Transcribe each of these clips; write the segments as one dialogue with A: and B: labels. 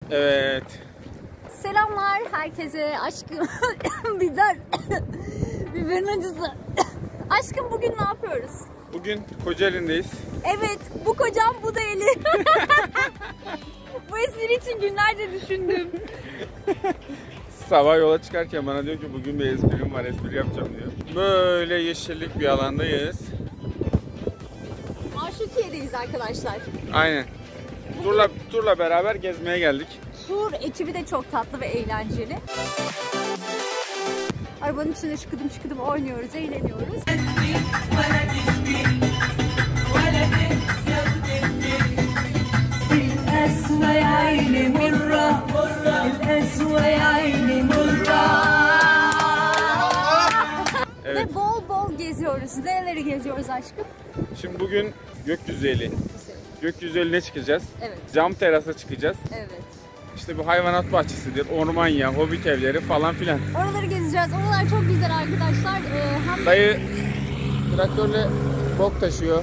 A: Evet.
B: Selamlar herkese. Aşkım biberin acısı. Aşkım bugün ne yapıyoruz?
A: Bugün Kocaeli'ndeyiz.
B: Evet, bu kocam, bu da Eli. Bu espri için günlerce düşündüm.
A: Sabah yola çıkarken bana diyor ki bugün bir esprim var, espri yapacağım diyor. Böyle yeşillik bir alandayız.
B: Aşukiye'deyiz arkadaşlar.
A: Aynen. Turla beraber gezmeye geldik.
B: Tur ekibi de çok tatlı ve eğlenceli. Arabanın içinde şıkıdım oynuyoruz, eğleniyoruz.
A: Evet.
B: Ve bol bol geziyoruz. Nereleri geziyoruz aşkım?
A: Şimdi bugün Gökyüzü Gökyüzü'ne çıkacağız.
B: Evet.
A: Cam terasa çıkacağız.
B: Evet.
A: İşte bu hayvanat bahçesidir, ormanya, hobbit evleri falan filan.
B: Oraları gezeceğiz. Oralar çok güzel arkadaşlar. Hem
A: Dayı traktörle bok taşıyor.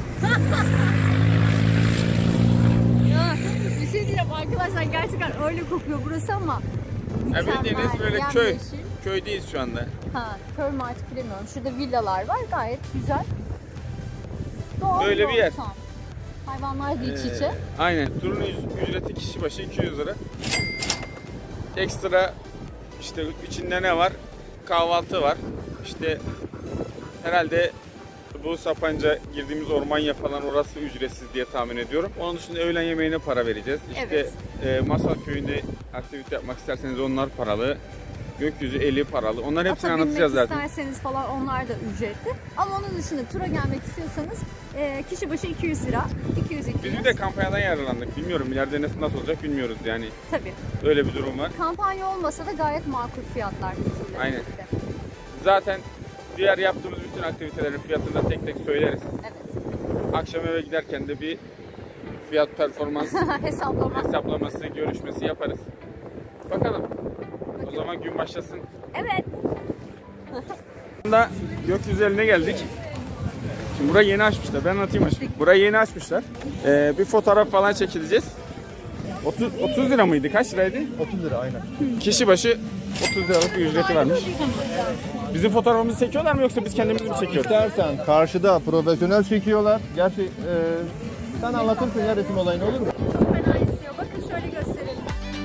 B: ya, bir şey diyeceğim arkadaşlar, gerçekten öyle kokuyor burası ama
A: Bildiğiniz böyle
B: yemyeşil.
A: köydeyiz şu anda.
B: Ha, köy mü artık bilemiyorum. Şurada villalar var, gayet güzel. Doğal
A: Böyle bir yer.
B: ortam. Hayvanlar da iç içe.
A: Aynen. Turun ücreti kişi başı 200 lira. Ekstra işte içinde ne var? Kahvaltı var. İşte herhalde bu Sapanca girdiğimiz ormanya falan orası ücretsiz diye tahmin ediyorum. Onun dışında öğlen yemeğine para vereceğiz. İşte
B: Evet.
A: Masal Köyü'nde aktivite yapmak isterseniz onlar paralı. Gökyüzü eli paralı. Onların hepsini anlatacağız zaten.
B: İsterseniz falan onlar da ücretli. Ama onun dışında tura gelmek istiyorsanız kişi başı 200 lira. 200.
A: Biz bir de kampanyadan yararlandık. Bilmiyorum ileride nasıl olacak bilmiyoruz yani.
B: Tabii.
A: Öyle bir durum var.
B: Kampanya olmasa da gayet makul fiyatlar.
A: Aynen. Zaten diğer yaptığımız bütün aktivitelerin fiyatını da tek tek söyleriz.
B: Evet.
A: Akşam eve giderken de bir fiyat performans hesaplaması, görüşmesi yaparız. Bakalım. O zaman gün başlasın.
B: Evet.
A: Burada Gökyüzü'ne geldik. Şimdi burayı yeni açmışlar. Ben anlatayım aşkım. Burayı yeni açmışlar. Bir fotoğraf falan çekileceğiz. 30 lira mıydı? Kaç liraydı?
C: 30 lira aynen.
A: Kişi başı 30 liralık bir ücreti varmış. Bizim fotoğrafımızı çekiyorlar mı yoksa biz kendimiz mi çekiyoruz?
C: İstersen karşıda profesyonel çekiyorlar. Gerçi sen anlatırsın ya resim olayını, olur mu?
B: Çok fena esiyor. Bakın şöyle gösterelim.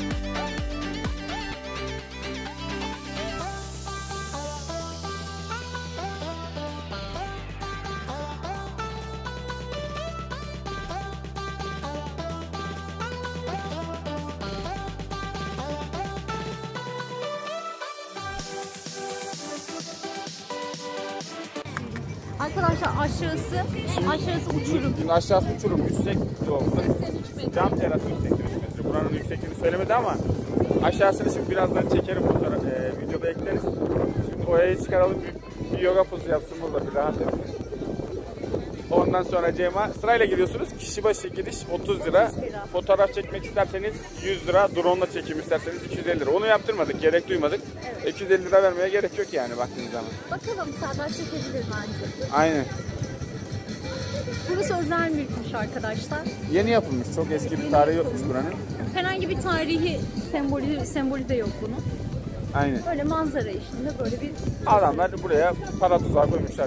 B: Arkadaşlar aşağısı uçurum.
A: Şimdi aşağısı uçurum. Yüksek de olsa.
B: 83 metre.
A: Cam terası 83 metre. Buranın yüksekliğini söylemedi ama aşağısını şimdi birazdan çekerim fotoğraf, videoda ekleriz. Şimdi oraya çıkaralım, bir yoga pozu yapsın burada, bir rahat etsin. Ondan sonra Cema sırayla gidiyorsunuz. Kişi başı giriş 30 lira. Fotoğraf çekmek isterseniz 100 lira. Drone'la çekim isterseniz 250 lira. Onu yaptırmadık, gerek duymadık.
B: Evet.
A: 250 lira vermeye gerek yok yani baktığınız zaman.
B: Bakalım sağdan çekebilir bence.
A: Aynen.
B: Burası özel mülkmüş arkadaşlar.
A: Yeni yapılmış. Çok eski bir tarihi yokmuş buranın.
B: Herhangi bir tarihi sembolü de yok bunun.
A: Aynen.
B: Böyle manzara eşliğinde böyle bir...
A: Adamlar buraya para tuzağı koymuşlar.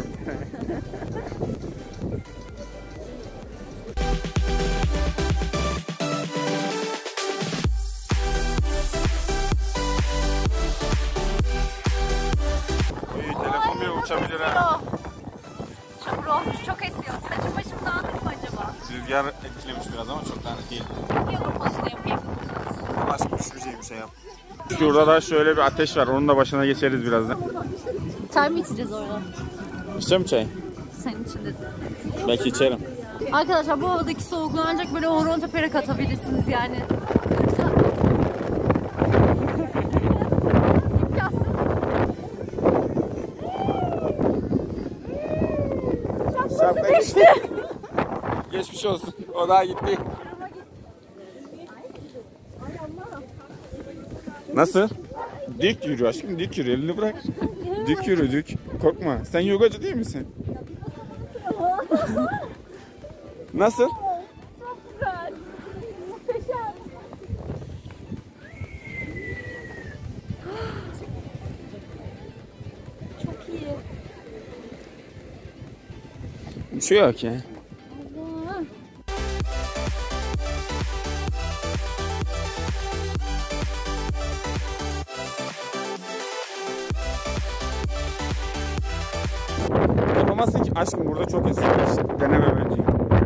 A: Telefon bile uçabilir ha.
B: Çamur olmuş, çok esiyor. Saçım başım dağınık mı acaba?
A: Rüzgar etkilemiş biraz ama çok dağınık değil.
B: Yoga posunu yapayım.
A: Başka düşüreceğim bir şey yap. Şurada da şöyle bir ateş var. Onun da başına geçeriz birazdan.
B: Çay mı içeceğiz orada?
A: İçeceğim mi çay?
B: Senin için dedim.
A: Belki içerim.
B: Arkadaşlar bu havadaki soğukluğu ancak böyle horon teperek atabilirsiniz yani.
A: Şapka geçti. Geçmiş olsun. O daha gitti. Nasıl? Dik yürü aşkım, dik yürü. Elini bırak. Dik yürü, dik. Korkma. Sen yogacı değil misin? Nasıl?
B: Çok güzel. Muhteşem.
A: Bir şey yok ya.
B: Allah.
A: Yapamazsın ki aşkım, burada çok eski. Deneme bence.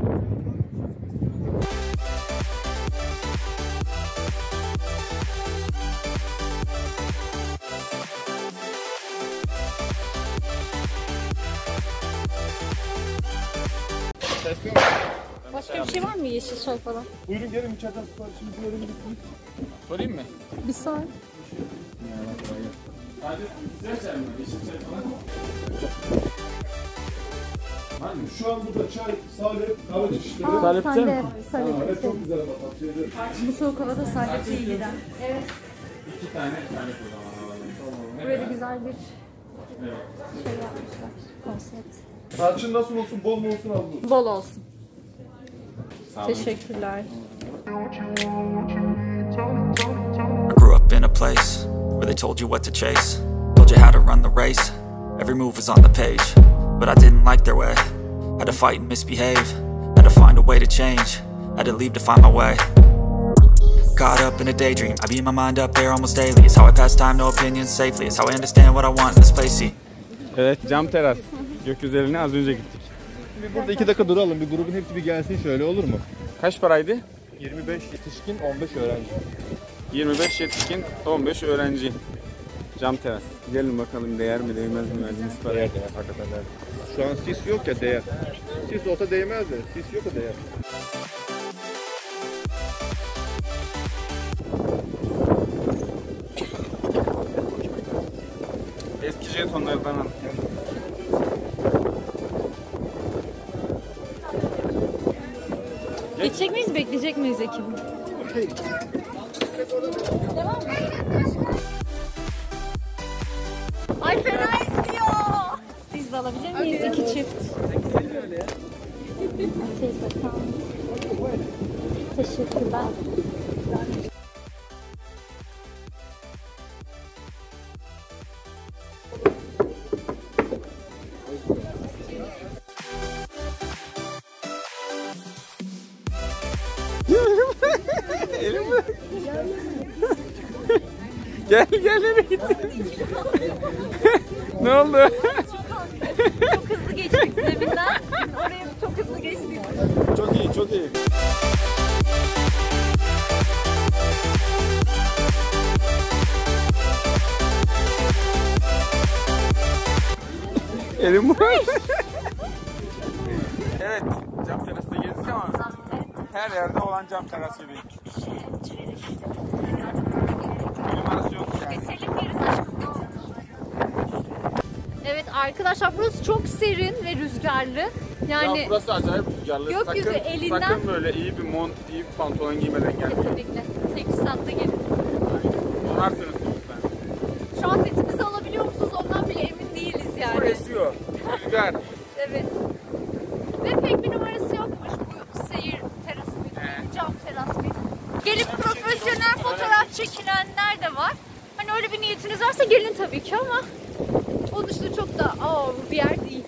B: Başka bir şey var mı, yeşil çay falan?
C: Buyurun gelin içeriden siparişimizi verebilirsiniz.
A: Sorayım mı?
B: Bir saniye.
A: Sadece güzel çay mı? Yeşil çay falan.
C: Şu an burada çay, salep, kahve çeşitleri.
A: Salep
B: Salep,
A: mi?
C: Evet, çok güzel ama tavsiye ederim.
B: Bu soğuk havada salep iyi gider. Evet.
A: 2 tane salep o zaman alalım.
B: Buraya da güzel bir şey yapmışlar. Konsept.
C: Tarçın nasıl olsun? Bol mu olsun, az mı olsun?
B: Bol olsun.
A: Sağ olun.
B: Teşekkürler.
D: I grew up in a place where they told you what to chase, told you how to run the race. Every move was on the page, but I didn't like their way. Had to fight and misbehave, had to find a way to change, had to leave to find my way. Caught up in a daydream, I beat my mind up there almost daily. It's how I pass time, no opinions safely. It's how I understand what I want in this place, see.
A: Evet, cam teras. Gökyüzüne az önce gittik.
C: Şimdi burada 2 dakika duralım. Bir grubun hepsi bir gelsin şöyle, olur mu?
A: Kaç paraydı?
C: 25 yetişkin, 15 öğrenci.
A: 25 yetişkin, 15 öğrenci. Cam teras. Gelin bakalım değer mi değmez mi verdiğiniz para.
C: Değer, hakikaten değer. Şu an sis yok ya, değer. Sis olsa değmez de, sis yok ya değer.
A: Eski jetonlardan al.
B: Geçecek miyiz, bekleyecek miyiz ekibi? Devam mı? Ay fena esiyor. Biz de alabilir miyiz? 2 çift. Teyze tamam. Teşekkürler.
A: Gel nereye gittin? Ne oldu?
B: Çok hızlı geçtik zeminden. Oraya çok hızlı geçtik.
A: Çok iyi, çok iyi. Elim var. Evet, cam terasta gezdik ama her yerde olan cam teras gibi. Numarası yok yani.
B: Evet arkadaşlar, burası çok serin ve rüzgarlı. Yani
A: Ya burası acayip rüzgarlı.
B: gökyüzü elinden-
A: Sakın böyle iyi bir mont, iyi bir pantolon giymeden gelmeyin.
B: kesinlikle teçhizatla gelin.
A: Donarsınız lütfen.
B: Şu an sesimizi alabiliyor musunuz? Ondan bile emin değiliz
A: Bu
B: yani.
A: esiyor. Rüzgar.
B: Evet. Ve pek bir numarası yokmuş bu seyir terası mıydı? Cam teras mıydı? Gelip profesyonel fotoğraf çekilenler de var. Hani öyle bir niyetiniz varsa gelin tabii ki ama onun dışında çok da bir yer değil.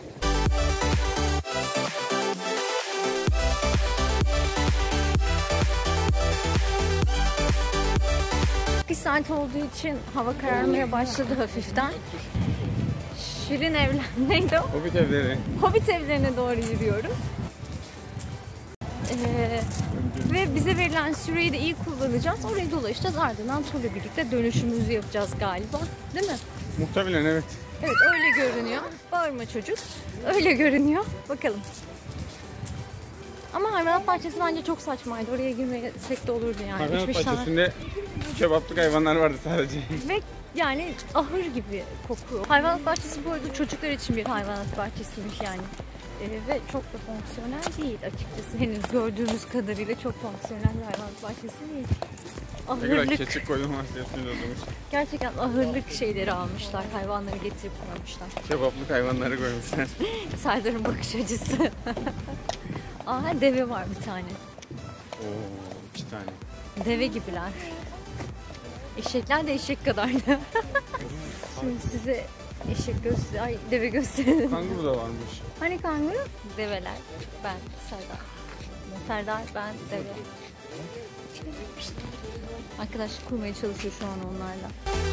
B: Bir saat olduğu için hava kararmaya başladı hafiften. Şirin evler neydi o?
A: Hobbit evleri.
B: Hobbit evlerine doğru yürüyoruz. Ve bize verilen süreyi de iyi kullanacağız. Orayı dolaşacağız. Ardından turla birlikte dönüşümüzü yapacağız galiba. Değil mi?
A: Muhtemelen evet.
B: Evet öyle görünüyor. Bağırma çocuk. Öyle görünüyor. Bakalım. Ama hayvanat bahçesi bence çok saçmaydı. Oraya girmesek de olurdu yani.
A: Hayvanat
B: Hiçbir şans-
A: bahçesinde kebaplık hayvanlar vardı sadece.
B: Ve yani ahır gibi kokuyor. Hayvanat bahçesi bu arada çocuklar için bir hayvanat bahçesiymiş yani. Ve çok da fonksiyonel değil açıkçası. Henüz gördüğümüz kadarıyla çok fonksiyonel bir hayvanat bahçesi değil.
A: Ne kadar
B: Ahırlık,
A: keçi koydum hasiyetini öldürmüş.
B: gerçekten ahırlık şeyleri almışlar. Hayvanları getirip koymuşlar.
A: Kebaplık hayvanları koymuşlar.
B: Serdar'ın bakış açısı. Aha deve var bir tane.
A: Oo, 2 tane.
B: Deve gibiler. Eşekler de eşek kadardı. Şimdi size Eşek göster, ay deve gösterelim.
A: Kanguru da varmış.
B: Hani kanguru? Develer. Ben Serdar. Serdar, ben deve. Arkadaşlık kurmaya çalışıyor şu an onlarla.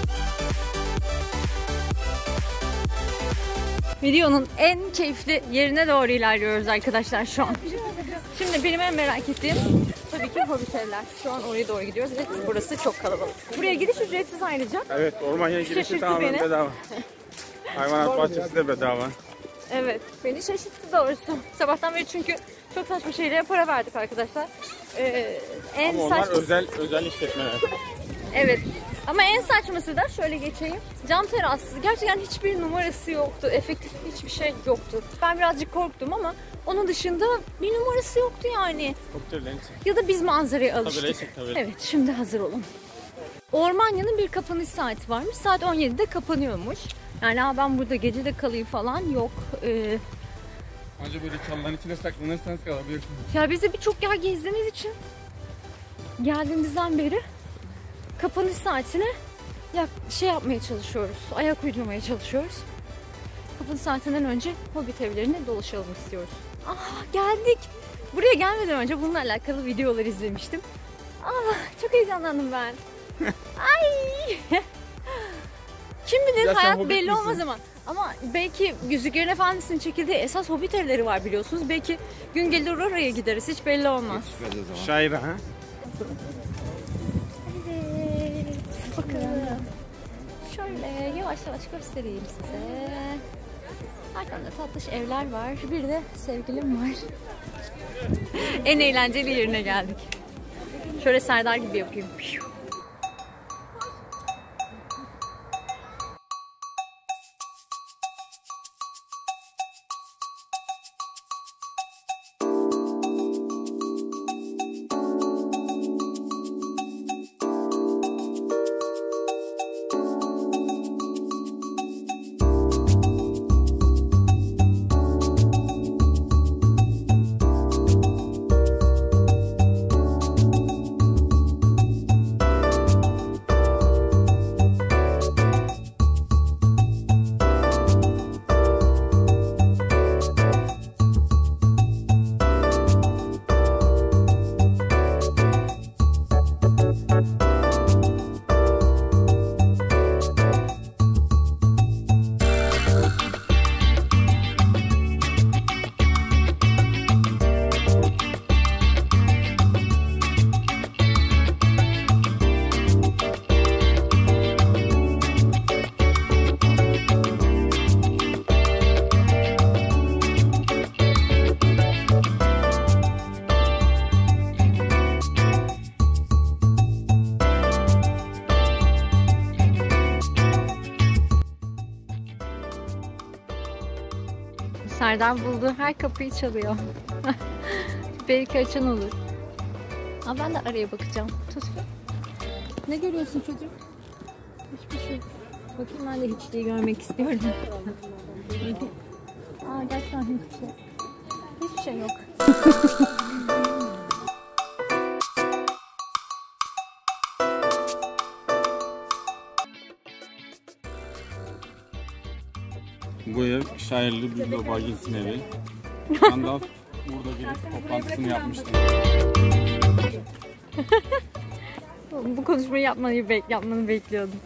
B: Videonun en keyifli yerine doğru ilerliyoruz arkadaşlar şu an. Şimdi benim en merak ettiğim tabii ki Hobbit evler. Şu an oraya doğru gidiyoruz ve burası çok kalabalık. Buraya gidiş ücretsiz ayrıca.
A: Evet, ormanya girişi
B: Şaşırttı
A: tamamen
B: beni.
A: bedava. Hayvanat bahçesi de bedava.
B: Evet, beni şaşırttı doğrusu. Sabahtan beri çünkü çok saçma şeylere para verdik arkadaşlar.
A: Ama onlar özel işletmeler.
B: Evet. Ama en saçması da şöyle geçeyim. Cam teras. Gerçekten hiçbir numarası yoktu. Efektif hiçbir şey yoktu. Ben birazcık korktum ama onun dışında bir numarası yoktu yani. Ya da biz manzarayı alıştık.
A: Tabii.
B: Evet, şimdi hazır olun. Ormanya'nın bir kapanış saati varmış. Saat 17'de kapanıyormuş. Yani ben burada gece de kalayım falan yok.
A: Anca böyle çalıların içine saklanırsanız kalabilirsiniz.
B: Ya biz de birçok yer gezdiğimiz için geldiğimizden beri kapanış saatine yapmaya çalışıyoruz. Ayak uydurmaya çalışıyoruz. Kapanış saatinden önce Hobbit evlerine dolaşalım istiyoruz. Geldik. Buraya gelmeden önce bununla alakalı videolar izlemiştim. Çok heyecanlandım ben. Ay! Kim bilir,
A: Ya
B: hayat
A: Hobbit
B: belli
A: misin?
B: olmaz ama belki Yüzüklerin Efendisi'nin çekildiği esas Hobbit evleri var biliyorsunuz. Belki gün gelir oraya gideriz, hiç belli olmaz.
A: Şaira ha?
B: Evet, bakalım. Şöyle yavaş yavaş göstereyim size. Arkamda tatlış evler var. Bir de sevgilim var. En eğlenceli yerine geldik. Şöyle Serdar gibi yapayım. Serdar bulduğu her kapıyı çalıyor. Belki açan olur. Ben de araya bakacağım. Tut. Ne görüyorsun çocuğum? Hiçbir şey. Bakayım, ben de hiçliği görmek istiyorum. Gerçekten hiçbir şey. Hiçbir şey yok.
A: Bu ev şairli Bilbo Baggins'in evi. Gandalf burada gelip toplantısını yapmıştı.
B: Bu konuşmayı yapmanı bekliyordum.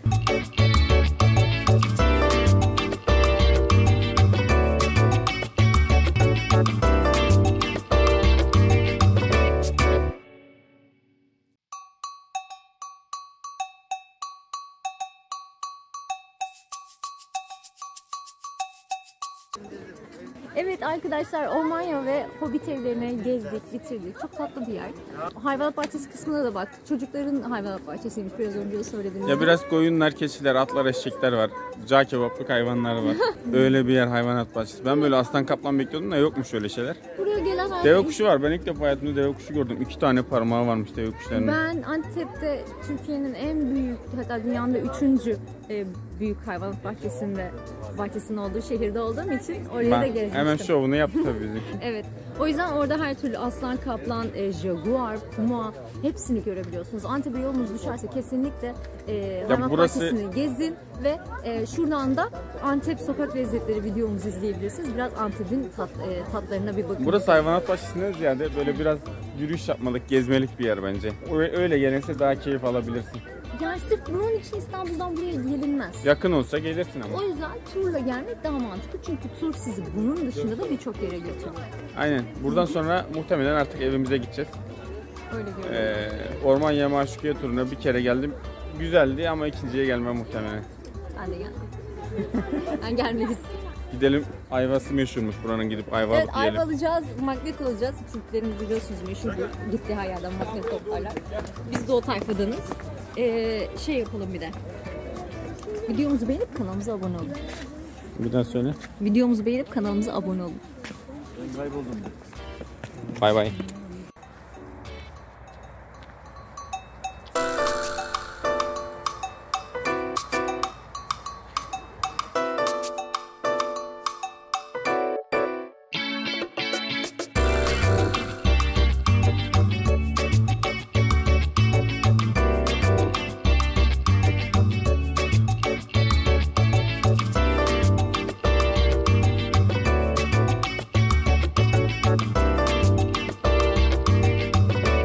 B: Evet arkadaşlar, Ormanya ve Hobbit evlerini gezdik, bitirdik. Çok tatlı bir yer. Hayvanat bahçesi kısmına da baktık. Çocukların hayvanat bahçesiymiş, biraz önce söyledim.
A: Ya biraz koyunlar, keçiler, atlar, eşekler var. Cağ kebaplık hayvanlar var. Öyle bir yer hayvanat bahçesi. Ben böyle aslan kaplan bekliyordum da yokmuş öyle şeyler.
B: Buraya gelen herkes...
A: Deve kuşu var. Ben ilk defa hayatımda deve kuşu gördüm. 2 tane parmağı varmış deve kuşlarının.
B: Ben Antep'te Türkiye'nin en büyük, hatta dünyanın da 3. büyük hayvanat bahçesinde bahçesinin olduğu şehirde olduğum için oraya da gezmiştim.
A: Hemen şovunu yaptı tabii bizim.
B: Evet. O yüzden orada her türlü aslan, kaplan, jaguar, puma hepsini görebiliyorsunuz. Antep'e yolunuz düşerse kesinlikle hayvan bahçesini gezin ve şuradan da Antep sokak lezzetleri videomuzu izleyebilirsiniz. Biraz Antep'in tatlarına bir bakın.
A: Burası hayvanat bahçesinden ziyade böyle biraz yürüyüş yapmalık, gezmelik bir yer bence. Öyle gelirse daha keyif alabilirsin.
B: Yani sırf bunun için İstanbul'dan buraya gelinmez.
A: Yakın olsa gelirsin ama.
B: O yüzden turla gelmek daha mantıklı. Çünkü tur sizi bunun dışında da birçok yere götürüyor.
A: Aynen. Buradan sonra muhtemelen artık evimize gideceğiz.
B: Öyle görüyorum.
A: Orman Yamağı Aşkiye turuna bir kere geldim. Güzeldi ama ikinciye gelmem muhtemelen.
B: Ben de geldim. Ben gelmeyiz.
A: Gidelim, ayvası meşhurmuş buranın, gidip ayva
B: Evet,
A: alıp yiyelim.
B: ayva alacağız, magnet alacağız. Türklerin biliyorsunuz meşhurdur. Gittiği her yerden magnet toplarlar. Biz de o tayfadanız. Şey yapalım bir de. Videomuzu beğenip kanalımıza abone olun.
A: Bir daha söyle.
B: Videomuzu beğenip kanalımıza abone olun.
A: Bay bay.